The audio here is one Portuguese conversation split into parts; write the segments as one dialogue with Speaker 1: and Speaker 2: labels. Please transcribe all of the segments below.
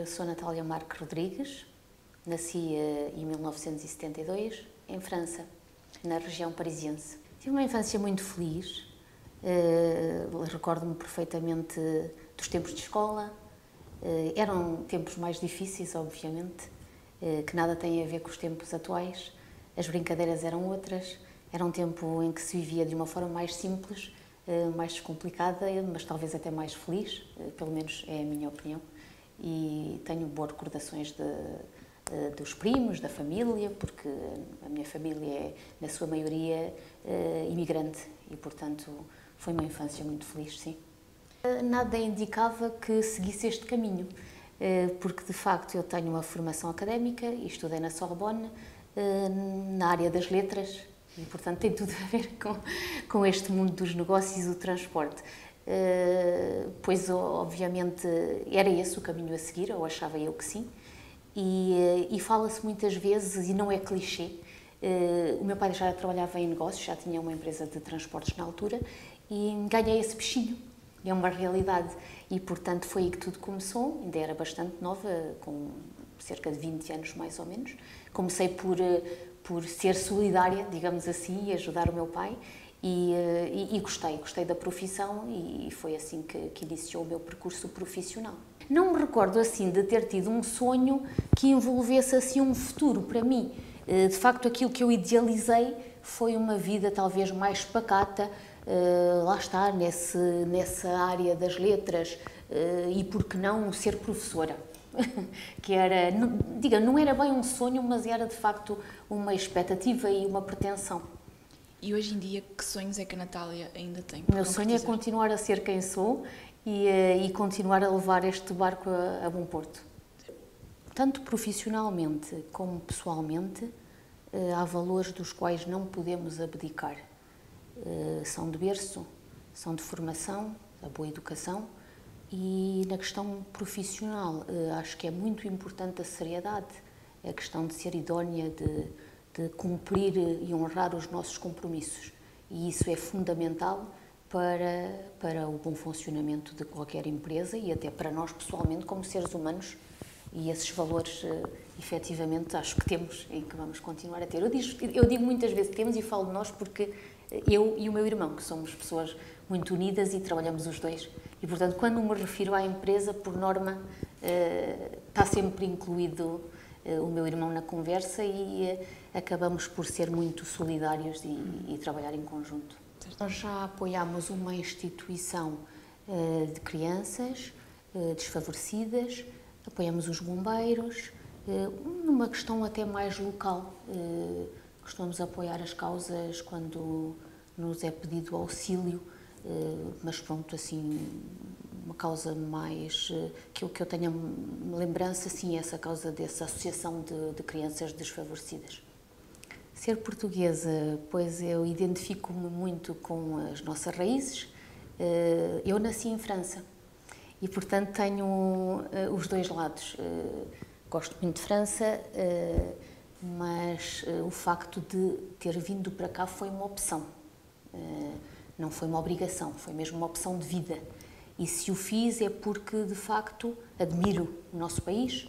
Speaker 1: Sou Natália Marques Rodrigues, nasci em 1972 em França, na região parisiense. Tive uma infância muito feliz, recordo-me perfeitamente dos tempos de escola. Eram tempos mais difíceis, obviamente, que nada têm a ver com os tempos atuais. As brincadeiras eram outras, era um tempo em que se vivia de uma forma mais simples, mais descomplicada, mas talvez até mais feliz, pelo menos é a minha opinião. E tenho boas recordações dos primos, da família, porque a minha família é, na sua maioria, imigrante e, portanto, foi uma infância muito feliz, sim. Nada indicava que seguisse este caminho, porque, de facto, eu tenho uma formação académica e estudei na Sorbonne, na área das letras, e, portanto, tem tudo a ver com este mundo dos negócios e do transporte. Pois, obviamente, era esse o caminho a seguir, ou achava eu que sim, e fala-se muitas vezes, e não é clichê, o meu pai já trabalhava em negócios, já tinha uma empresa de transportes na altura, e ganhei esse bichinho, é uma realidade, e, portanto, foi aí que tudo começou, ainda era bastante nova, com cerca de 20 anos mais ou menos. Comecei por ser solidária, digamos assim, e ajudar o meu pai, e gostei da profissão, e foi assim que iniciou o meu percurso profissional. Não me recordo assim de ter tido um sonho que envolvesse assim um futuro para mim. De facto, aquilo que eu idealizei foi uma vida talvez mais pacata, lá está, nessa área das letras, e por que não ser professora. Que era, não era bem um sonho, mas era de facto uma expectativa e uma pretensão.
Speaker 2: E hoje em dia, que sonhos é que a Natália ainda tem?
Speaker 1: O meu sonho é continuar a ser quem sou e continuar a levar este barco a bom porto. Tanto profissionalmente como pessoalmente, há valores dos quais não podemos abdicar. São de berço, são de formação, a boa educação, e na questão profissional acho que é muito importante a seriedade, a questão de ser idónea, de cumprir e honrar os nossos compromissos, e isso é fundamental para o bom funcionamento de qualquer empresa e até para nós pessoalmente como seres humanos, e esses valores efetivamente acho que temos e que vamos continuar a ter. Eu digo muitas vezes que temos, e falo de nós porque eu e o meu irmão, que somos pessoas muito unidas e trabalhamos os dois, e portanto quando me refiro à empresa, por norma está sempre incluído o meu irmão na conversa, e acabamos por ser muito solidários e trabalhar em conjunto. Nós já apoiámos uma instituição de crianças desfavorecidas, apoiamos os bombeiros, numa questão até mais local. Costumamos apoiar as causas quando nos é pedido auxílio, mas pronto, assim, uma causa mais que eu tenha lembrança, sim, essa causa dessa associação de crianças desfavorecidas. Ser portuguesa, pois eu identifico-me muito com as nossas raízes. Eu nasci em França e, portanto, tenho os dois lados. Gosto muito de França, mas o facto de ter vindo para cá foi uma opção. Não foi uma obrigação, foi mesmo uma opção de vida. E se o fiz é porque, de facto, admiro o nosso país,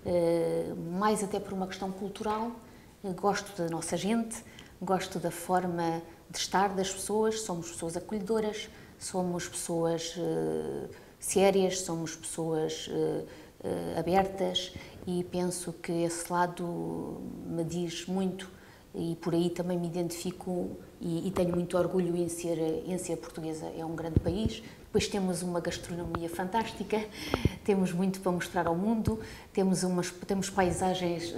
Speaker 1: mais até por uma questão cultural. Gosto da nossa gente, gosto da forma de estar das pessoas, somos pessoas acolhedoras, somos pessoas sérias, somos pessoas abertas, e penso que esse lado me diz muito, e por aí também me identifico e tenho muito orgulho em ser portuguesa. É um grande país, depois temos uma gastronomia fantástica, temos muito para mostrar ao mundo, temos paisagens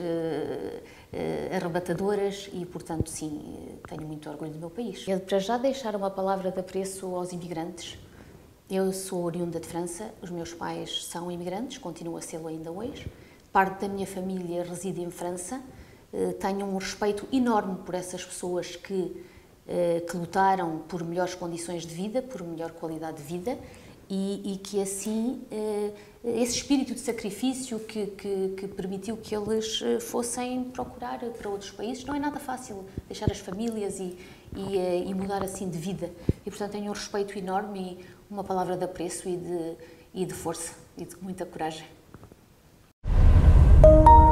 Speaker 1: arrebatadoras e, portanto, sim, tenho muito orgulho do meu país. Para já deixar uma palavra de apreço aos imigrantes. Eu sou oriunda de França, os meus pais são imigrantes, continuam a sê-lo ainda hoje. Parte da minha família reside em França. Tenho um respeito enorme por essas pessoas que lutaram por melhores condições de vida, por melhor qualidade de vida, e que assim, esse espírito de sacrifício que permitiu que eles fossem procurar para outros países. Não é nada fácil deixar as famílias e mudar assim de vida, e portanto tenho um respeito enorme e uma palavra de apreço e de força e de muita coragem. Obrigada.